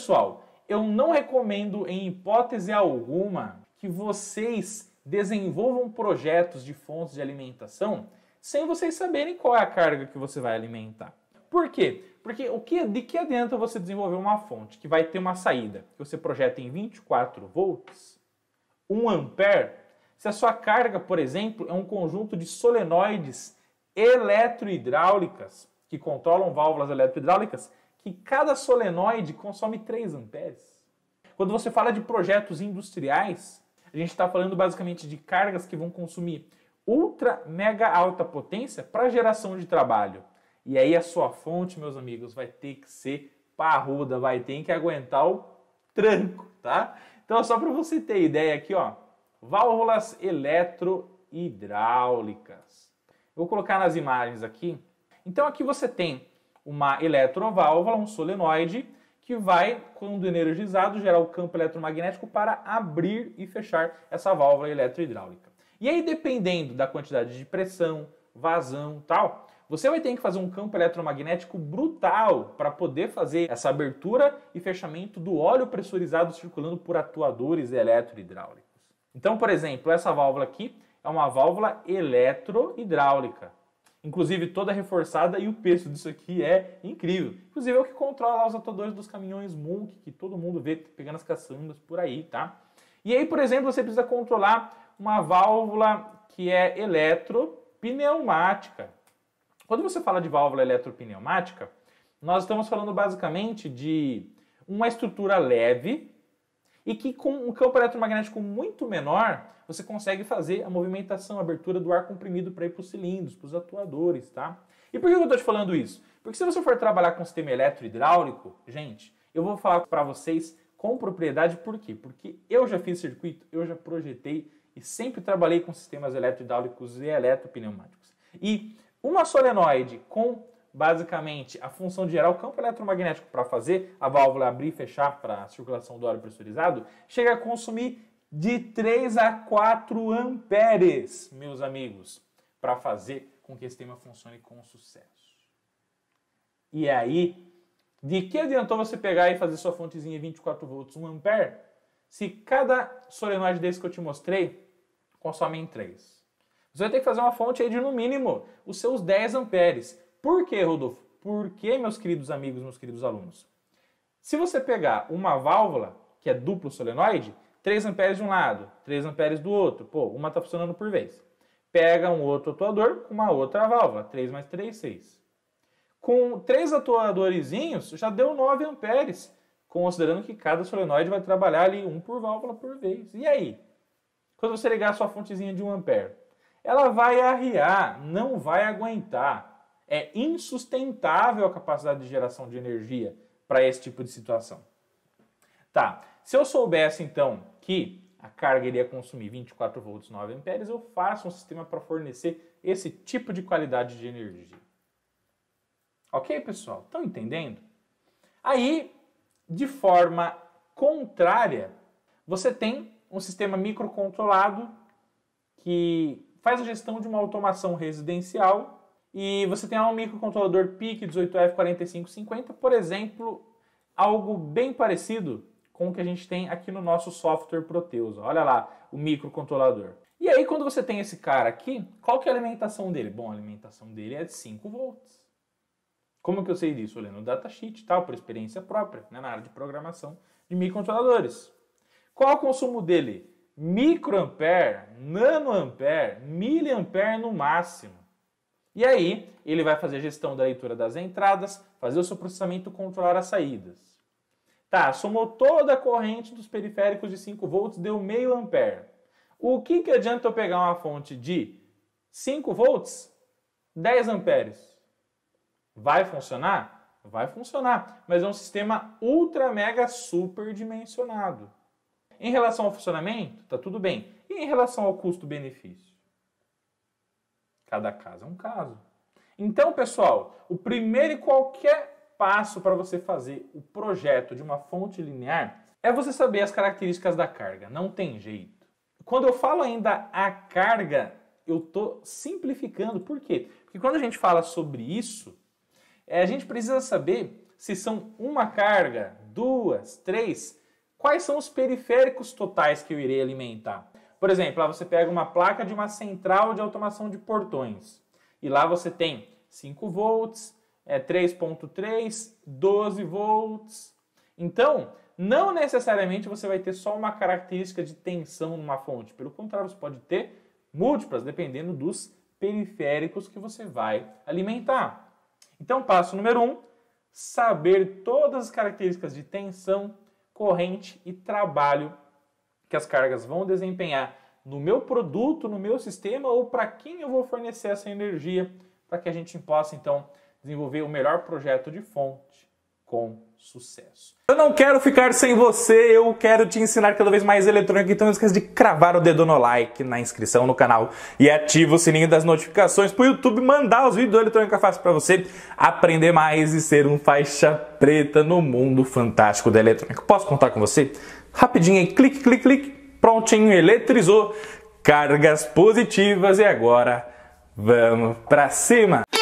pessoal, eu não recomendo em hipótese alguma que vocês desenvolvam projetos de fontes de alimentação sem vocês saberem qual é a carga que você vai alimentar. Por quê? Porque de que adianta você desenvolver uma fonte que vai ter uma saída que você projeta em 24 volts, 1 ampere, se a sua carga, por exemplo, é um conjunto de solenoides eletrohidráulicas que controlam válvulas eletrohidráulicas, que cada solenoide consome 3 amperes. Quando você fala de projetos industriais, a gente está falando basicamente de cargas que vão consumir ultra, mega alta potência para geração de trabalho. E aí a sua fonte, meus amigos, vai ter que ser parruda, vai ter que aguentar o tranco, tá? Então, só para você ter ideia aqui, ó, válvulas eletrohidráulicas. Eu vou colocar nas imagens aqui. Então, aqui você tem uma eletroválvula, um solenoide, que vai, quando energizado, gerar o campo eletromagnético para abrir e fechar essa válvula eletrohidráulica. E aí, dependendo da quantidade de pressão, vazão, tal, você vai ter que fazer um campo eletromagnético brutal para poder fazer essa abertura e fechamento do óleo pressurizado circulando por atuadores eletrohidráulicos. Então, por exemplo, essa válvula aqui é uma válvula eletrohidráulica. Inclusive toda reforçada, e o peso disso aqui é incrível. Inclusive é o que controla lá os atuadores dos caminhões Munk, que todo mundo vê pegando as caçambas por aí, tá? E aí, por exemplo, você precisa controlar uma válvula que é eletropneumática. Quando você fala de válvula eletropneumática, nós estamos falando basicamente de uma estrutura leve e que com um campo eletromagnético muito menor, você consegue fazer a movimentação, a abertura do ar comprimido para ir para os cilindros, para os atuadores, tá? E por que eu estou te falando isso? Porque se você for trabalhar com sistema eletrohidráulico, gente, eu vou falar para vocês com propriedade por quê? Porque eu já fiz circuito, eu já projetei e sempre trabalhei com sistemas eletrohidráulicos e eletropneumáticos. E uma solenoide com, basicamente, a função de gerar o campo eletromagnético para fazer a válvula abrir e fechar para a circulação do óleo pressurizado, chega a consumir de 3 a 4 amperes, meus amigos, para fazer com que esse sistema funcione com sucesso. E aí, de que adiantou você pegar e fazer sua fontezinha 24 volts, 1 ampere, se cada solenoide desse que eu te mostrei consome em 3? Você vai ter que fazer uma fonte aí de, no mínimo, os seus 10 amperes. Por quê, Rodolfo? Por quê, meus queridos amigos, meus queridos alunos? Se você pegar uma válvula, que é duplo solenoide, 3 amperes de um lado, 3 amperes do outro, pô, uma está funcionando por vez. Pega um outro atuador com uma outra válvula, 3 mais 3, 6. Com 3 atuadorzinhos, já deu 9 amperes, considerando que cada solenoide vai trabalhar ali um por válvula por vez. E aí? Quando você ligar a sua fontezinha de 1 ampere, ela vai arriar, não vai aguentar. É insustentável a capacidade de geração de energia para esse tipo de situação. Tá, se eu soubesse então que a carga iria consumir 24 volts 9 amperes, eu faço um sistema para fornecer esse tipo de qualidade de energia. Ok, pessoal? Estão entendendo? Aí, de forma contrária, você tem um sistema microcontrolado que faz a gestão de uma automação residencial e você tem um microcontrolador PIC 18F4550, por exemplo, algo bem parecido com o que a gente tem aqui no nosso software Proteus. Olha lá, o microcontrolador. E aí, quando você tem esse cara aqui, qual que é a alimentação dele? Bom, a alimentação dele é de 5 volts. Como que eu sei disso? Olhando o datasheet, tal, por experiência própria, né, na área de programação de microcontroladores. Qual é o consumo dele? Microampere, nanoampere, miliampere no máximo. E aí, ele vai fazer a gestão da leitura das entradas, fazer o seu processamento e controlar as saídas. Tá, somou toda a corrente dos periféricos de 5 volts, deu meio ampere. O que adianta eu pegar uma fonte de 5 volts, 10 amperes? Vai funcionar? Vai funcionar, mas é um sistema ultra, mega, super dimensionado. Em relação ao funcionamento, tá tudo bem. E em relação ao custo-benefício? Cada caso é um caso. Então, pessoal, o primeiro e qualquer passo para você fazer o projeto de uma fonte linear é você saber as características da carga. Não tem jeito. Quando eu falo ainda a carga, eu estou simplificando. Por quê? Porque quando a gente fala sobre isso, a gente precisa saber se são uma carga, 2, 3. Quais são os periféricos totais que eu irei alimentar? Por exemplo, lá você pega uma placa de uma central de automação de portões. E lá você tem 5 volts, 3.3, 12 volts. Então, não necessariamente você vai ter só uma característica de tensão numa fonte. Pelo contrário, você pode ter múltiplas, dependendo dos periféricos que você vai alimentar. Então, passo número 1, saber todas as características de tensão, corrente e trabalho que as cargas vão desempenhar no meu produto, no meu sistema ou para quem eu vou fornecer essa energia, para que a gente possa, então, desenvolver o melhor projeto de fonte com sucesso. Eu não quero ficar sem você, eu quero te ensinar cada vez mais eletrônica, então não esqueça de cravar o dedo no like, na inscrição no canal e ativa o sininho das notificações para o YouTube mandar os vídeos do Eletrônica Fácil para você aprender mais e ser um faixa preta no mundo fantástico da eletrônica. Posso contar com você? Rapidinho aí, clique, clique, clique, prontinho, eletrizou, cargas positivas e agora vamos para cima!